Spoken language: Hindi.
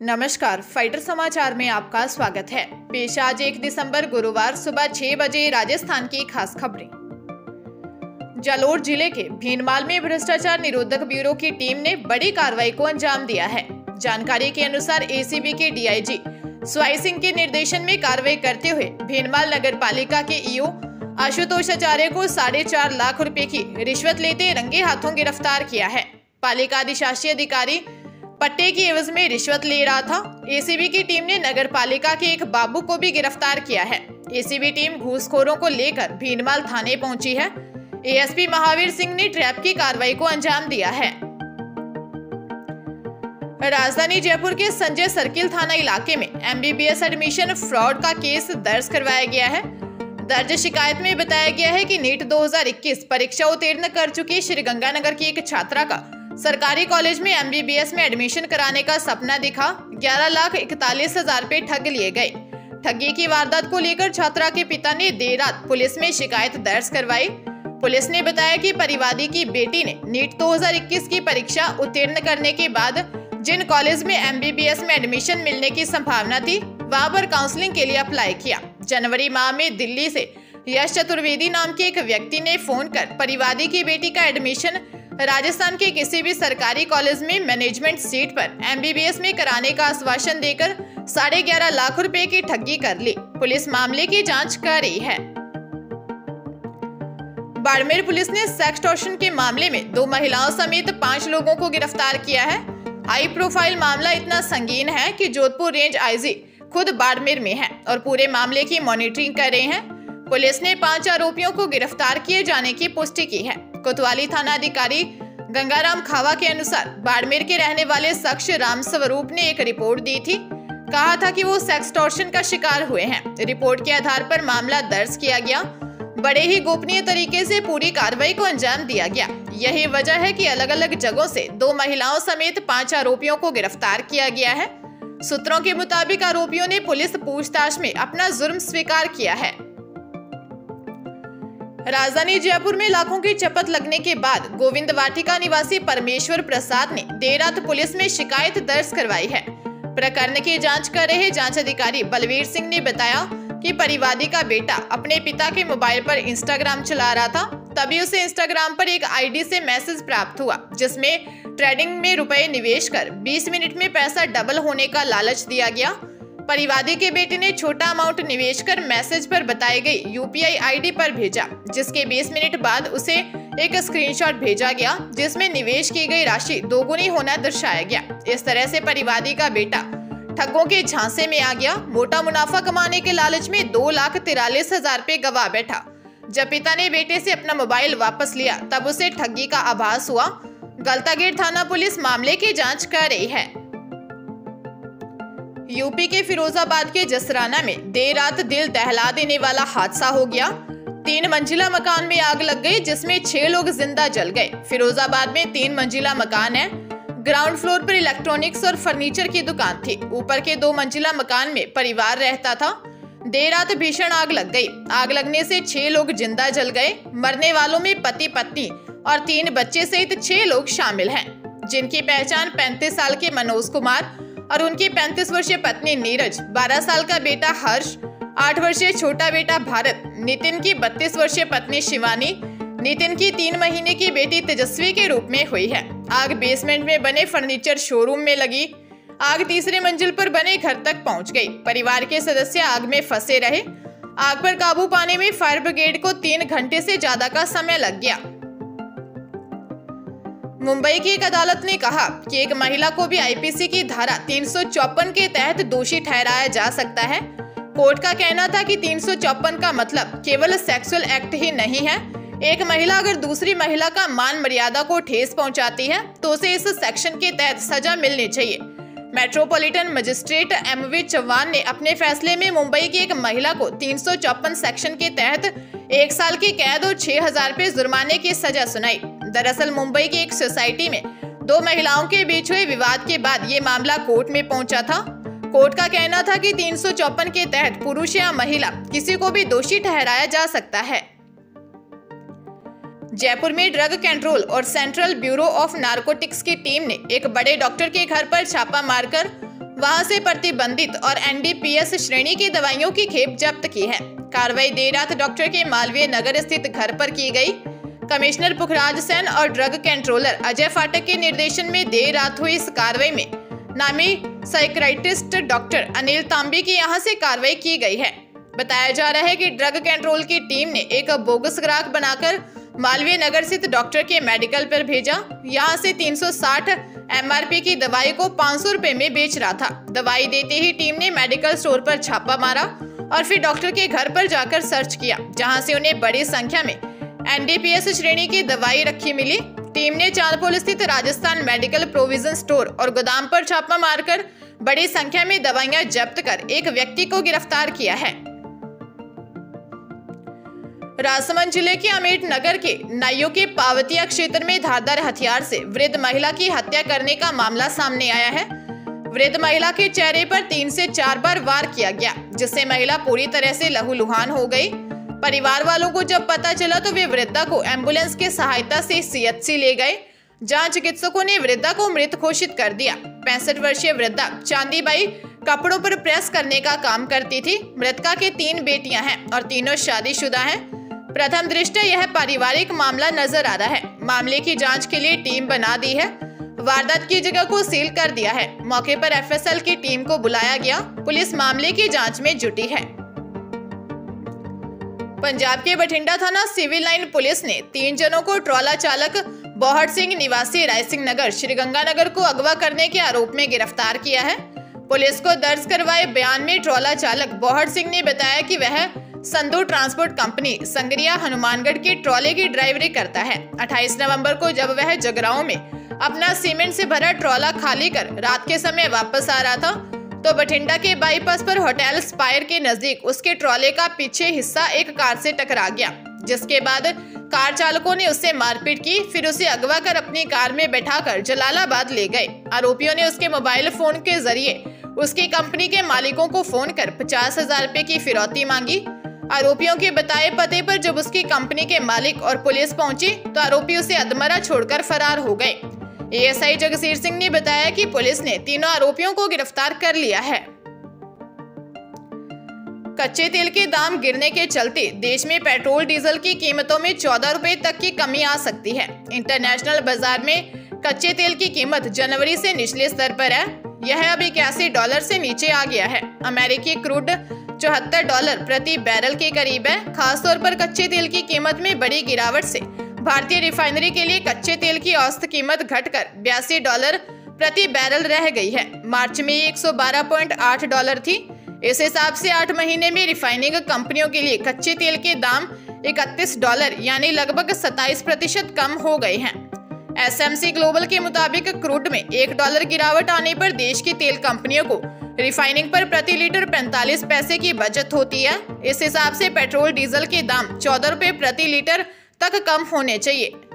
नमस्कार, फाइटर समाचार में आपका स्वागत है। पेश आज 1 दिसंबर गुरुवार सुबह 6 बजे राजस्थान की खास खबरें। जालोर जिले के भीनमाल में भ्रष्टाचार निरोधक ब्यूरो की टीम ने बड़ी कार्रवाई को अंजाम दिया है। जानकारी के अनुसार एसीबी के डीआईजी स्वाई सिंह के निर्देशन में कार्रवाई करते हुए भीनमाल नगर पालिका के ईओ आशुतोष आचार्य को 4.5 लाख रुपए की रिश्वत लेते रंगे हाथों गिरफ्तार किया है। पालिका अधिशासी अधिकारी पट्टे की एवज में रिश्वत ले रहा था। एसीबी की टीम ने नगर पालिका के एक बाबू को भी गिरफ्तार किया है। एसीबी टीम घूसखोरों को लेकर भीनमाल थाने पहुंची है। एएसपी महावीर सिंह ने ट्रैप की कार्रवाई को अंजाम दिया है। राजधानी जयपुर के संजय सर्किल थाना इलाके में एमबीबीएस एडमिशन फ्रॉड का केस दर्ज करवाया गया है। दर्ज शिकायत में बताया गया है कि नीट 2021 परीक्षा उत्तीर्ण कर चुकी श्रीगंगानगर की एक छात्रा का सरकारी कॉलेज में एमबीबीएस में एडमिशन कराने का सपना दिखा। 11,41,000 रुपए ठग लिए गए। ठगी की वारदात को लेकर छात्रा के पिता ने देर रात पुलिस में शिकायत दर्ज करवाई। पुलिस ने बताया कि परिवादी की बेटी ने नीट 2021 की परीक्षा उत्तीर्ण करने के बाद जिन कॉलेज में एमबीबीएस में एडमिशन मिलने की संभावना थी वहां पर काउंसलिंग के लिए अप्लाई किया। जनवरी माह में दिल्ली से यश चतुर्वेदी नाम के एक व्यक्ति ने फोन कर परिवादी की बेटी का एडमिशन राजस्थान के किसी भी सरकारी कॉलेज में मैनेजमेंट सीट पर एमबीबीएस में कराने का आश्वासन देकर 11.5 लाख रुपए की ठगी कर ली। पुलिस मामले की जांच कर रही है। बाड़मेर पुलिस ने सेक्सटॉर्शन के मामले में 2 महिलाओं समेत 5 लोगों को गिरफ्तार किया है। हाई प्रोफाइल मामला इतना संगीन है कि जोधपुर रेंज आईजी खुद बाड़मेर में है और पूरे मामले की मॉनिटरिंग कर रहे हैं। पुलिस ने 5 आरोपियों को गिरफ्तार किए जाने की पुष्टि की है। कोतवाली थाना अधिकारी गंगाराम खावा के अनुसार बाड़मेर के रहने वाले शख्स राम स्वरूप ने एक रिपोर्ट दी थी। कहा था कि वो सेक्सटॉर्शन का शिकार हुए हैं। रिपोर्ट के आधार पर मामला दर्ज किया गया। बड़े ही गोपनीय तरीके से पूरी कार्रवाई को अंजाम दिया गया। यही वजह है कि अलग अलग जगहों से 2 महिलाओं समेत 5 आरोपियों को गिरफ्तार किया गया है। सूत्रों के मुताबिक आरोपियों ने पुलिस पूछताछ में अपना जुर्म स्वीकार किया है। राजधानी जयपुर में लाखों की चपत लगने के बाद गोविंद वाटिका निवासी परमेश्वर प्रसाद ने देर रात पुलिस में शिकायत दर्ज करवाई है। प्रकरण की जांच कर रहे जांच अधिकारी बलवीर सिंह ने बताया कि परिवादी का बेटा अपने पिता के मोबाइल पर इंस्टाग्राम चला रहा था। तभी उसे इंस्टाग्राम पर एक आईडी से मैसेज प्राप्त हुआ जिसमें ट्रेडिंग में रुपए निवेश कर 20 मिनट में पैसा डबल होने का लालच दिया गया। परिवादी के बेटे ने छोटा अमाउंट निवेश कर मैसेज पर बताई गई यूपीआई आईडी पर भेजा, जिसके 20 मिनट बाद उसे एक स्क्रीनशॉट भेजा गया जिसमें निवेश की गई राशि दोगुनी होना दर्शाया गया। इस तरह से परिवादी का बेटा ठगों के झांसे में आ गया। मोटा मुनाफा कमाने के लालच में 2,43,000 रुपए गवा बैठा। जब पिता ने बेटे से अपना मोबाइल वापस लिया तब उसे ठगी का आभास हुआ। गलतागेट थाना पुलिस मामले की जांच कर रही है। यूपी के फिरोजाबाद के जसराना में देर रात दिल दहला देने वाला हादसा हो गया। 3 मंजिला मकान में आग लग गई जिसमें 6 लोग जिंदा जल गए। फिरोजाबाद में 3 मंजिला मकान है। ग्राउंड फ्लोर पर इलेक्ट्रॉनिक्स और फर्नीचर की दुकान थी। ऊपर के 2 मंजिला मकान में परिवार रहता था। देर रात भीषण आग लग गई। आग लगने से 6 लोग जिंदा जल गए। मरने वालों में पति पत्नी और 3 बच्चे सहित 6 लोग शामिल हैं, जिनकी पहचान 35 साल के मनोज कुमार और उनकी 35 वर्षीय पत्नी नीरज, 12 साल का बेटा हर्ष, 8 वर्षीय छोटा बेटा भारत, नितिन की 32 वर्षीय पत्नी शिवानी, नितिन की 3 महीने की बेटी तेजस्वी के रूप में हुई है। आग बेसमेंट में बने फर्नीचर शोरूम में लगी। आग तीसरे मंजिल पर बने घर तक पहुंच गई। परिवार के सदस्य आग में फंसे रहे। आग पर काबू पाने में फायर ब्रिगेड को 3 घंटे से ज्यादा का समय लग गया। मुंबई की एक अदालत ने कहा कि एक महिला को भी आईपीसी की धारा 354 के तहत दोषी ठहराया जा सकता है। कोर्ट का कहना था कि 354 का मतलब केवल सेक्सुअल एक्ट ही नहीं है। एक महिला अगर दूसरी महिला का मान मर्यादा को ठेस पहुंचाती है तो उसे इस सेक्शन के तहत सजा मिलनी चाहिए। मेट्रोपॉलिटन मजिस्ट्रेट एमवी चौहान ने अपने फैसले में मुंबई की एक महिला को 354 सेक्शन के तहत 1 साल की कैद और 6,000 रुपए जुर्माने की सजा सुनाई। दरअसल मुंबई की एक सोसाइटी में 2 महिलाओं के बीच हुए विवाद के बाद ये मामला कोर्ट में पहुंचा था। कोर्ट का कहना था कि 354 के तहत पुरुष या महिला किसी को भी दोषी ठहराया जा सकता है। जयपुर में ड्रग कंट्रोल और सेंट्रल ब्यूरो ऑफ नारकोटिक्स की टीम ने एक बड़े डॉक्टर के घर पर छापा मारकर वहां से प्रतिबंधित और एनडीपीएस श्रेणी की दवाइयों की खेप जब्त की है। कार्रवाई देर रात डॉक्टर के मालवीय नगर स्थित घर पर की गई। कमिश्नर पुखराज सेन और ड्रग कंट्रोलर अजय फाटक के निर्देशन में देर रात हुई इस कार्रवाई में नामी साइकियाट्रिस्ट डॉक्टर अनिल तांबे की यहां से कार्रवाई की गई है। बताया जा रहा है कि ड्रग कंट्रोल की टीम ने एक बोगस ग्राहक बनाकर मालवीय नगर स्थित डॉक्टर के मेडिकल पर भेजा। यहां से 360 एमआरपी की दवाई को 500 रुपए में बेच रहा था। दवाई देते ही टीम ने मेडिकल स्टोर पर छापा मारा और फिर डॉक्टर के घर पर जाकर सर्च किया, जहां से उन्हें बड़ी संख्या में एनडीपीएस श्रेणी की दवाई रखी मिली। टीम ने चांदपोल स्थित राजस्थान मेडिकल प्रोविजन स्टोर और गोदाम पर छापा मारकर बड़ी संख्या में दवाइयां जब्त कर एक व्यक्ति को गिरफ्तार किया है। राजसमंद जिले के अमेठ नगर के नाइयों के पावतिया क्षेत्र में धारदार हथियार से वृद्ध महिला की हत्या करने का मामला सामने आया है। वृद्ध महिला के चेहरे पर 3 से 4 बार वार किया गया, जिससे महिला पूरी तरह से लहूलुहान हो गई। परिवार वालों को जब पता चला तो वे वृद्धा को एम्बुलेंस की सहायता से सीएचसी ले गए, जहां चिकित्सकों ने वृद्धा को मृत घोषित कर दिया। 65 वर्षीय वृद्धा चांदीबाई कपड़ों पर प्रेस करने का काम करती थी। मृतका के 3 बेटियां हैं और तीनों शादीशुदा हैं। प्रथम दृष्टया यह पारिवारिक मामला नजर आ रहा है। मामले की जांच के लिए टीम बना दी है। वारदात की जगह को सील कर दिया है। मौके पर एफएसएल की टीम को बुलाया गया। पुलिस मामले की जांच में जुटी है। पंजाब के बठिंडा थाना सिविल लाइन पुलिस ने 3 जनों को ट्रॉला चालक बोहड़ सिंह निवासी राय सिंह नगर श्रीगंगानगर को अगवा करने के आरोप में गिरफ्तार किया है। पुलिस को दर्ज करवाए बयान में ट्रॉला चालक बोहड़ सिंह ने बताया कि वह संधू ट्रांसपोर्ट कंपनी संगरिया हनुमानगढ़ के ट्रॉले की ड्राइवरी करता है। 28 नवंबर को जब वह जगराओं में अपना सीमेंट से भरा ट्रॉला खाली कर रात के समय वापस आ रहा था तो बठिंडा के बाईपास पर होटल स्पायर के नजदीक उसके ट्रॉले का पीछे हिस्सा एक कार से टकरा गया, जिसके बाद कार चालकों ने उससे मारपीट की। फिर उसे अगवा कर अपनी कार में बैठाकर जलालाबाद ले गए। आरोपियों ने उसके मोबाइल फोन के जरिए उसकी कंपनी के मालिकों को फोन कर 50,000 रुपए की फिरौती मांगी। आरोपियों के बताए पते पर जब उसकी कंपनी के मालिक और पुलिस पहुंची तो आरोपी उसे अधमरा छोड़कर फरार हो गए। एएसआई जगसीर सिंह ने बताया कि पुलिस ने तीनों आरोपियों को गिरफ्तार कर लिया है। कच्चे तेल के दाम गिरने के चलते देश में पेट्रोल डीजल की कीमतों में 14 रुपए तक की कमी आ सकती है। इंटरनेशनल बाजार में कच्चे तेल की कीमत जनवरी से निचले स्तर पर है। यह अब $81 से नीचे आ गया है। अमेरिकी क्रूड $74 प्रति बैरल के करीब है। खासतौर पर कच्चे तेल की कीमत में बड़ी गिरावट से भारतीय रिफाइनरी के लिए कच्चे तेल की औसत कीमत घटकर $82 प्रति बैरल रह गई है। मार्च में $112.8 थी। इस हिसाब से 8 महीने में रिफाइनिंग कंपनियों के लिए कच्चे तेल के दाम $31 यानी लगभग 27% कम हो गए हैं। एसएमसी ग्लोबल के मुताबिक क्रूड में $1 गिरावट आने पर देश की तेल कंपनियों को रिफाइनिंग पर प्रति लीटर 45 पैसे की बचत होती है। इस हिसाब से पेट्रोल डीजल के दाम 14 रुपए प्रति लीटर तक कम होने चाहिए।